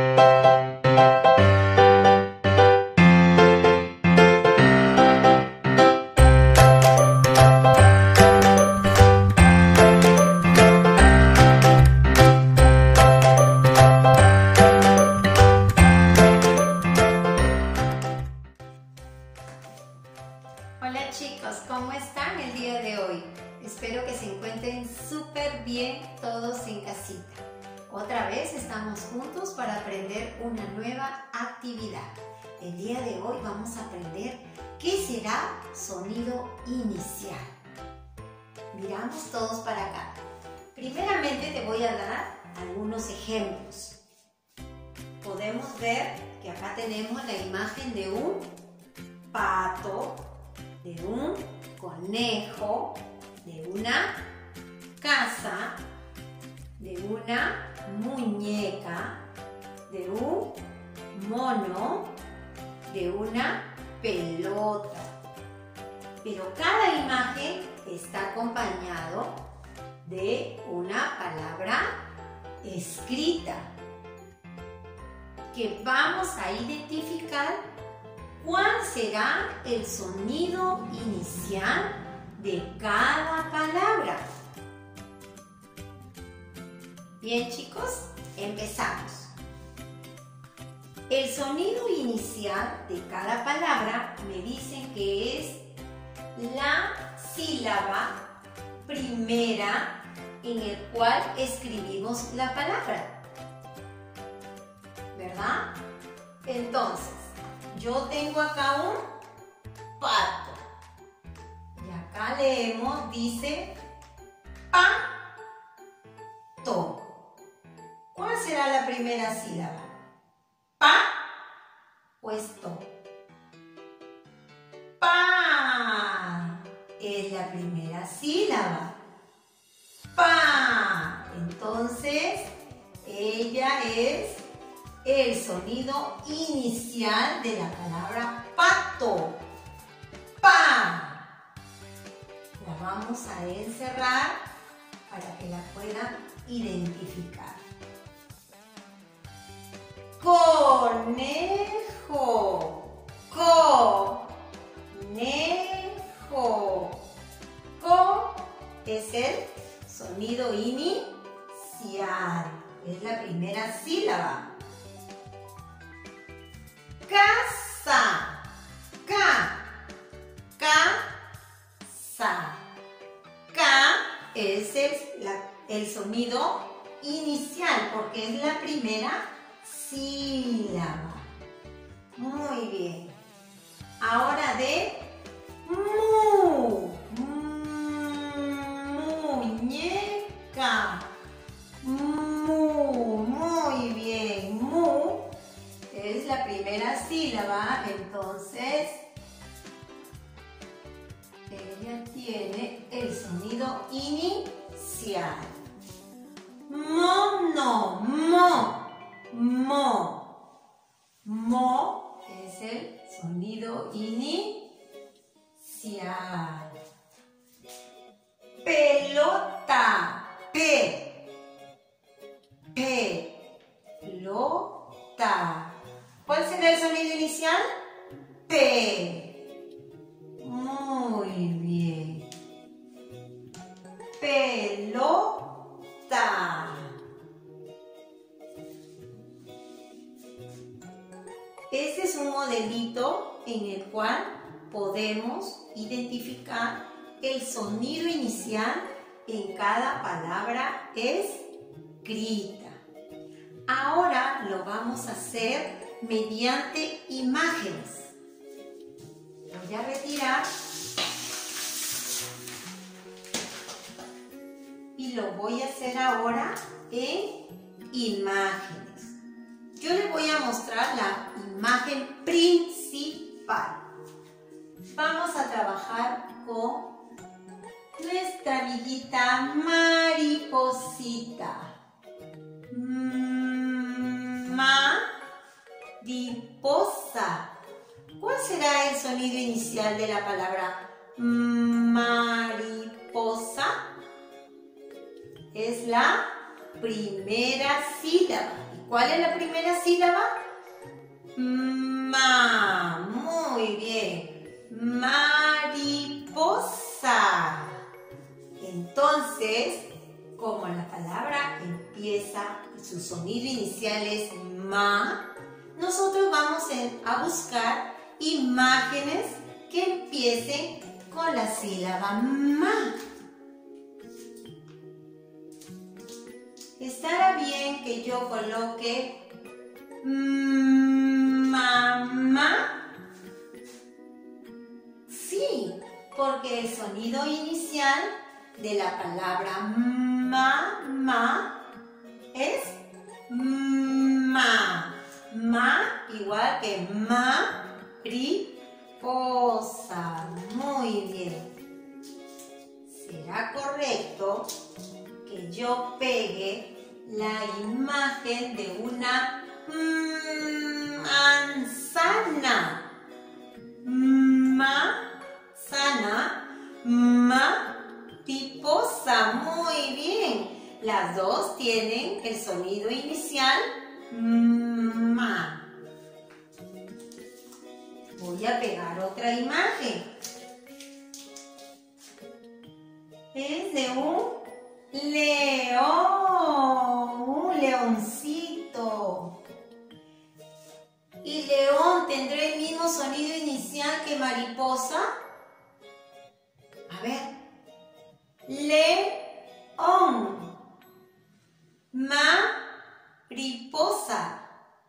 Hola chicos, ¿cómo están el día de hoy? Espero que se encuentren súper bien todos en casita. Otra vez estamos juntos para aprender una nueva actividad. El día de hoy vamos a aprender qué será sonido inicial. Miramos todos para acá. Primeramente te voy a dar algunos ejemplos. Podemos ver que acá tenemos la imagen de un pato, de un conejo, de una casa, de una muñeca, de un mono, de una pelota. Pero cada imagen está acompañado de una palabra escrita que vamos a identificar cuál será el sonido inicial de cada palabra. Bien chicos, empezamos. El sonido inicial de cada palabra me dicen que es la sílaba primera en el cual escribimos la palabra, ¿verdad? Entonces, yo tengo acá un pato y acá leemos, dice pato. ¿Cuál será la primera sílaba? Pa, pues to. Pa es la primera sílaba. Pa. Entonces, ella es el sonido inicial de la palabra pato. Pa. La vamos a encerrar para que la puedan identificar. Conejo. Conejo. Co es el sonido inicial. Es la primera sílaba. Casa. Casa. Ca es el sonido inicial porque es la primera sílaba. Muy bien. Ahora de mu. Muñeca. Mu. Muy bien. Mu es la primera sílaba, entonces ella tiene el sonido inicial. Mono. Mo es el sonido inicial. Pelota. Pelota. ¿Cuál será el sonido inicial? P. Muy bien. Pelota. Este es un modelito en el cual podemos identificar el sonido inicial en cada palabra escrita. Ahora lo vamos a hacer mediante imágenes. Voy a retirar y lo voy a hacer ahora en imágenes. Yo les voy a mostrar la imagen principal. Vamos a trabajar con nuestra amiguita mariposita. Mariposa. ¿Cuál será el sonido inicial de la palabra mariposa? Es la primera sílaba. ¿Y ¿Cuál es la primera sílaba? Ma. Muy bien. Mariposa. Entonces, como la palabra empieza, su sonido inicial es ma, nosotros vamos a buscar imágenes que empiecen con la sílaba ma. ¿Estará bien que yo coloque mamá? Sí, porque el sonido inicial de la palabra mamá es ma. Ma igual que mariposa. Muy bien. ¿Será correcto que yo pegue la imagen de una manzana? Manzana, mariposa. Muy bien. Las dos tienen el sonido inicial ma. Voy a pegar otra imagen. Es de un león, un leoncito. ¿Y león tendrá el mismo sonido inicial que mariposa? A ver. León. Mariposa.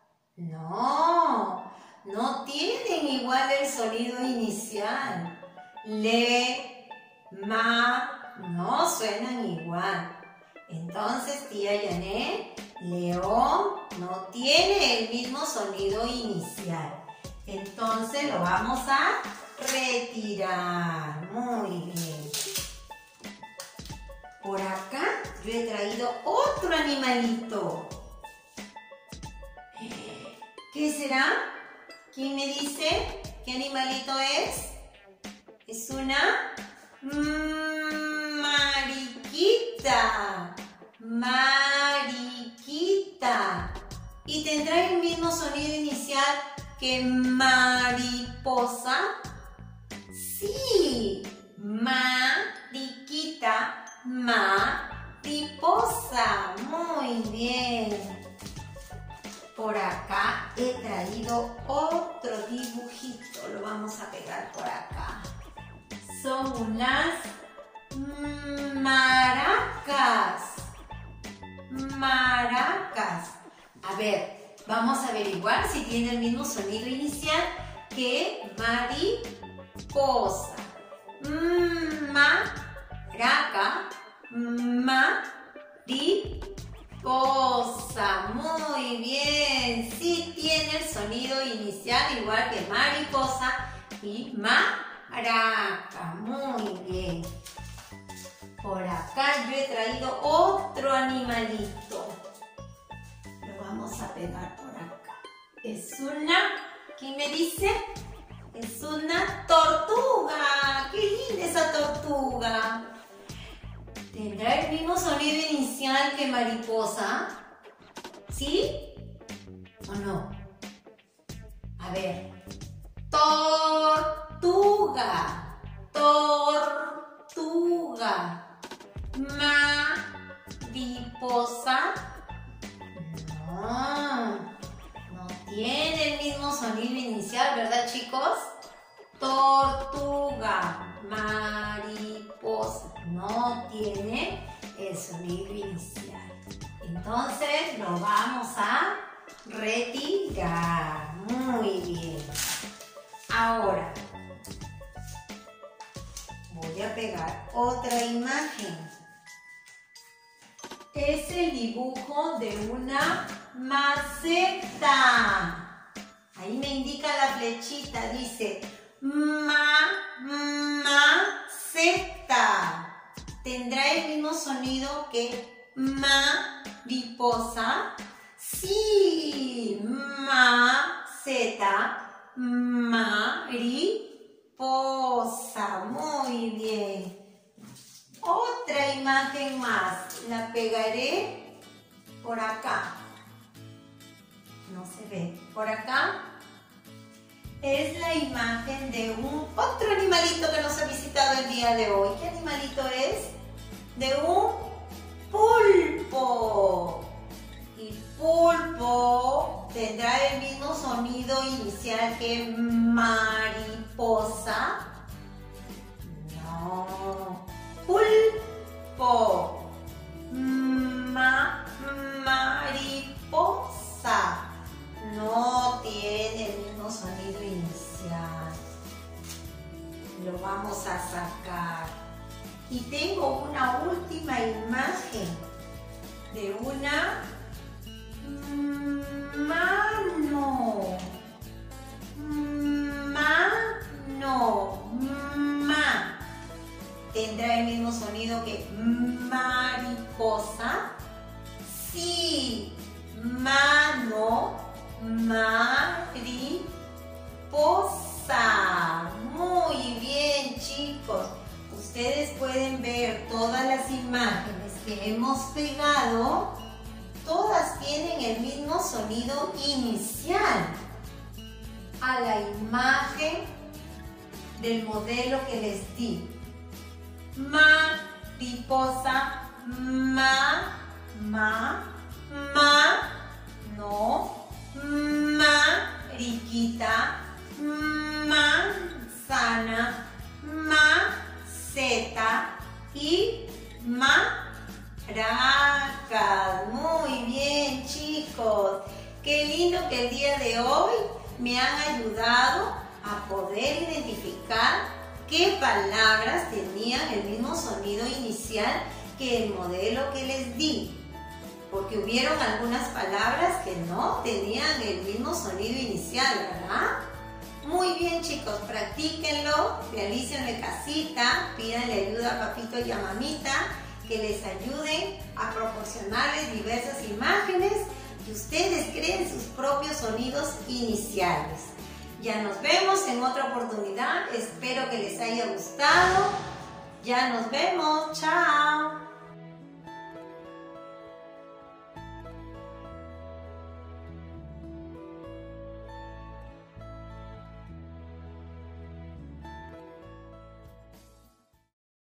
No, no tienen igual el sonido inicial. No suenan igual. Entonces, tía Yanet, león no tiene el mismo sonido inicial. Entonces lo vamos a retirar. Muy bien. Por acá yo he traído otro animalito. ¿Qué será? ¿Quién me dice qué animalito es? Es una mariquita. Mariquita. ¿Y tendrá el mismo sonido inicial que mariposa? Sí. Mariquita. Mariposa. Muy bien. Por acá he traído otro dibujito. Lo vamos a pegar por acá. Son unas maracas. Maracas. A ver, vamos a averiguar si tiene el mismo sonido inicial que mariposa. Maraca. Mariposa. Muy bien. Sí tiene el sonido inicial igual que mariposa y maraca. Muy bien. Por acá yo he traído otro animalito. Lo vamos a pegar por acá. Es una, ¿quién me dice? Es una tortuga. ¡Qué linda esa tortuga! ¿Tendrá el mismo sonido inicial que mariposa? ¿Sí? ¿O no? A ver. Tortuga. Tortuga. Mariposa. No tiene el mismo sonido inicial, ¿verdad, chicos? Tortuga. Mariposa. No tiene el sonido inicial. Entonces lo vamos a retirar. Muy bien. Ahora voy a pegar otra imagen. Es el dibujo de una maceta. Ahí me indica la flechita, dice maceta. ¿Tendrá el mismo sonido que mariposa? Sí, maceta, mariposa. Muy bien. Otra imagen más. La pegaré por acá. no se ve. Por acá es la imagen de otro animalito que nos ha visitado el día de hoy. ¿Qué animalito es? De un pulpo. Y pulpo tendrá el mismo sonido inicial que mariposa. No. Pulpo. Mariposa. No tiene el mismo sonido inicial. Lo vamos a sacar. Y tengo una última imagen de una mano. Ma. ¿Tendrá el mismo sonido que mariposa? Sí. Mano. Mariposa. Muy bien, chicos. Ustedes pueden ver todas las imágenes que hemos pegado. Todas tienen el mismo sonido inicial a la imagen del modelo que les di. Mariposa, no, mariquita, manzana, maceta y maracas. Muy bien, chicos. Qué lindo que el día de hoy me han ayudado a poder identificar qué palabras tenían el mismo sonido inicial que el modelo que les di. Porque hubieron algunas palabras que no tenían el mismo sonido inicial, ¿verdad? Muy bien, chicos, practíquenlo, realícenlo en casita, pídanle ayuda a papito y a mamita que les ayuden a proporcionarles diversas imágenes y ustedes creen sus propios sonidos iniciales. Ya nos vemos en otra oportunidad, espero que les haya gustado. Ya nos vemos, chao.